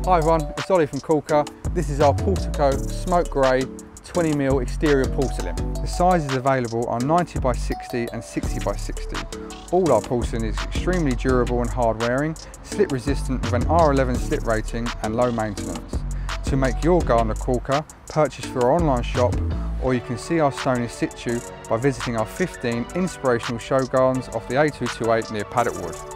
Hi everyone, it's Ollie from Corker. This is our Portico Smoke Grey 20mm exterior porcelain. The sizes available are 90 by 60 and 60 by 60. All our porcelain is extremely durable and hard wearing, slip resistant with an R11 slip rating and low maintenance. To make your garden a corker, purchase through our online shop, or you can see our stone in situ by visiting our 15 inspirational show gardens off the A228 near Paddock Wood.